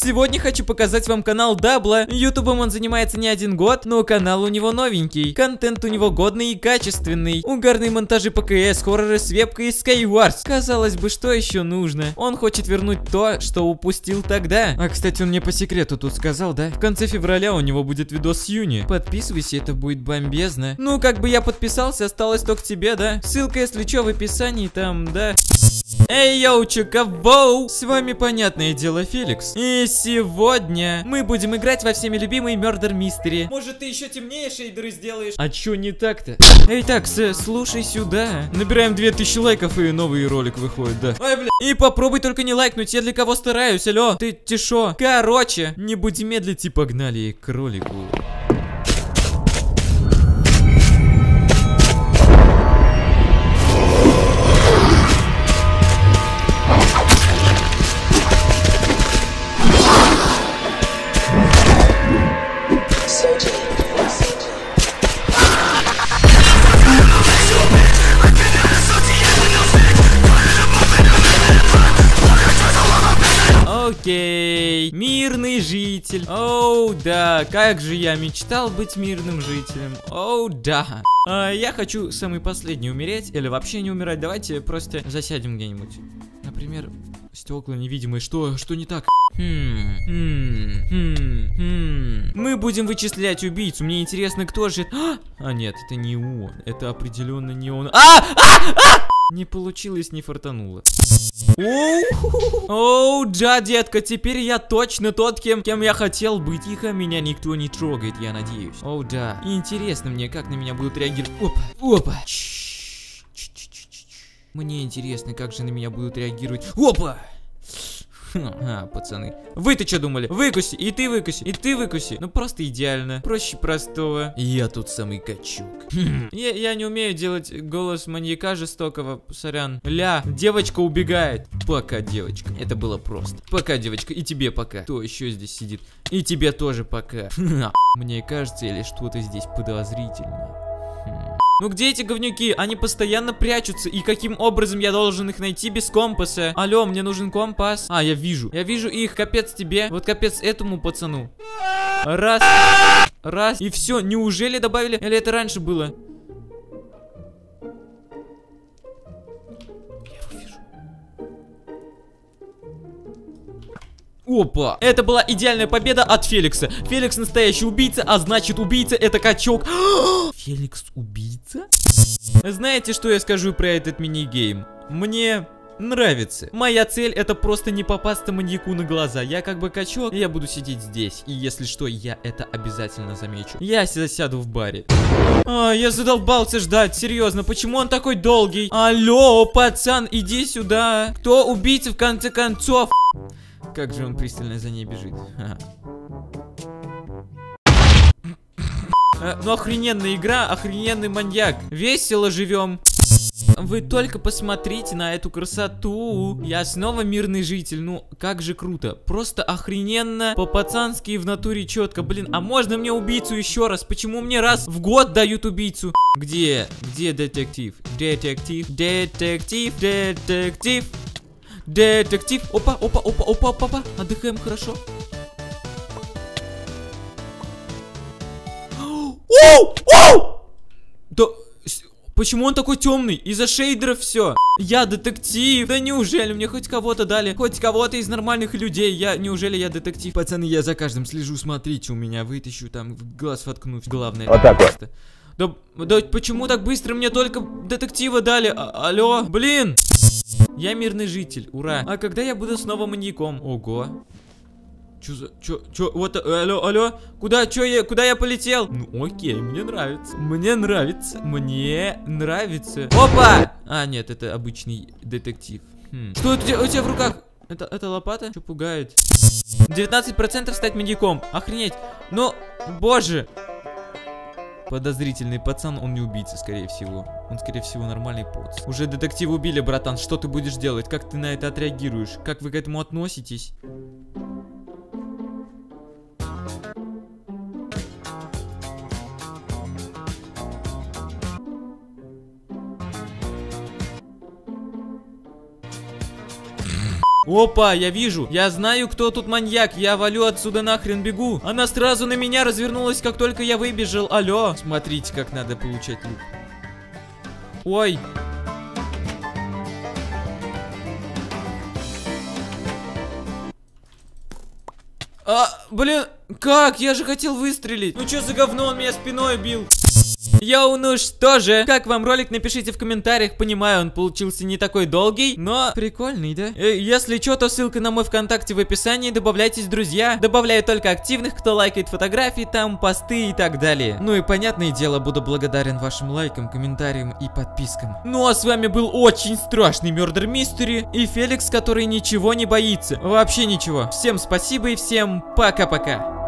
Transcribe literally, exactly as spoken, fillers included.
Сегодня хочу показать вам канал Дабла. Ютубом он занимается не один год, но канал у него новенький. Контент у него годный и качественный. Угарные монтажи по КС, хорроры с вебкой и Skywars. Казалось бы, что еще нужно? Он хочет вернуть то, что упустил тогда. А, кстати, он мне по секрету тут сказал, да? В конце февраля у него будет видос с Юни. Подписывайся, это будет бомбезно. Ну, как бы я подписался, осталось только тебе, да? Ссылка, если что, в описании там, да? Эй, йоу, чуковоу! С вами, понятное дело, Феликс. И сегодня мы будем играть во всеми любимый Murder Mystery. Может, ты еще темнее шейдеры сделаешь? А чё не так-то? Эй, так, слушай сюда. Набираем две тысячи лайков, и новый ролик выходит, да. Ой, бля. И попробуй только не лайкнуть, я для кого стараюсь, алло. Ты тишо. Короче, не будем медлить и погнали к ролику. Окей, мирный житель. Оу, да, как же я мечтал быть мирным жителем. Оу, да. А, я хочу самый последний умереть, или вообще не умирать. Давайте просто засядем где-нибудь. Например, стекла невидимые. Что? Что не так? Хм, хм, хм, хм. Мы будем вычислять убийцу. Мне интересно, кто же... А, нет, это не он. Это определенно не он. А! А! А! Не получилось, не фартануло. Оу, да, детка, теперь я точно тот, кем, кем я хотел быть. Тихо, меня никто не трогает, я надеюсь. Оу, да. Интересно мне, как на меня будут реагировать. Опа, опа. Мне интересно, как же на меня будут реагировать. Опа! А, пацаны. Вы-то что думали? Выкуси, и ты выкуси, и ты выкуси. Ну просто идеально. Проще простого. Я тут самый качук. я, я не умею делать голос маньяка жестокого. Сорян. Ля, девочка убегает. Пока, девочка. Это было просто. Пока, девочка. И тебе пока. Кто еще здесь сидит? И тебе тоже пока. Мне кажется, или что-то здесь подозрительно. Ну где эти говнюки? Они постоянно прячутся. И каким образом я должен их найти без компаса? Алло, мне нужен компас. А, я вижу. Я вижу их. Капец тебе. Вот капец этому пацану. Раз. Раз. И все. Неужели добавили? Или это раньше было? Опа! Это была идеальная победа от Феликса. Феликс настоящий убийца, а значит убийца это качок. Феликс убийца? Знаете, что я скажу про этот мини-гейм? Мне нравится. Моя цель это просто не попасться маньяку на глаза. Я как бы качок, и я буду сидеть здесь. И если что, я это обязательно замечу. Я засяду в баре. А, я задолбался ждать, серьезно. Почему он такой долгий? Алло, пацан, иди сюда. Кто убийца в конце концов? Как же он пристально за ней бежит. А, ну охрененная игра, охрененный маньяк. Весело живем. Вы только посмотрите на эту красоту. Я снова мирный житель. Ну, как же круто. Просто охрененно, по-пацански и в натуре четко. Блин, а можно мне убийцу еще раз? Почему мне раз в год дают убийцу? Где? Где детектив? Детектив, детектив, детектив. Детектив. Опа, опа, опа, опа, опа, опа. Отдыхаем хорошо. Оу! Оу! Да... Почему он такой темный? Из-за шейдеров все. Я детектив. Да неужели мне хоть кого-то дали? Хоть кого-то из нормальных людей. Я... Неужели я детектив? Пацаны, я за каждым слежу. Смотрите, у меня вытащу там в глаз воткнуть. Главное. Вот так вот. Да, да почему так быстро мне только детектива дали? А, алло, блин. Я мирный житель, ура. А когда я буду снова маньяком? Ого. Чё за... Чё... Чё... Вот... Алло, алло. Куда? Чё я... Куда я полетел? Ну, окей, мне нравится. Мне нравится. Мне нравится. Опа! А, нет, это обычный детектив. Хм. Что это у тебя, у тебя в руках? Это, это лопата? Что пугает? девятнадцать процентов стать маньяком. Охренеть. Ну, боже. Подозрительный пацан, он не убийца, скорее всего. Он, скорее всего, нормальный поц. Уже детектива убили, братан. Что ты будешь делать? Как ты на это отреагируешь? Как вы к этому относитесь? Опа, я вижу. Я знаю, кто тут маньяк. Я валю отсюда нахрен, бегу. Она сразу на меня развернулась, как только я выбежал. Алло. Смотрите, как надо получать лук. Ой. А, блин, как? Я же хотел выстрелить. Ну что за говно, он меня спиной бил. Йоу, ну что же, как вам ролик, напишите в комментариях. Понимаю, он получился не такой долгий, но прикольный, да? Э, если что, то ссылка на мой ВКонтакте в описании. Добавляйтесь в друзья. Добавляю только активных, кто лайкает фотографии, там, посты и так далее. Ну и понятное дело, буду благодарен вашим лайкам, комментариям и подпискам. Ну а с вами был очень страшный Murder Mystery и Феликс, который ничего не боится. Вообще ничего. Всем спасибо и всем пока-пока.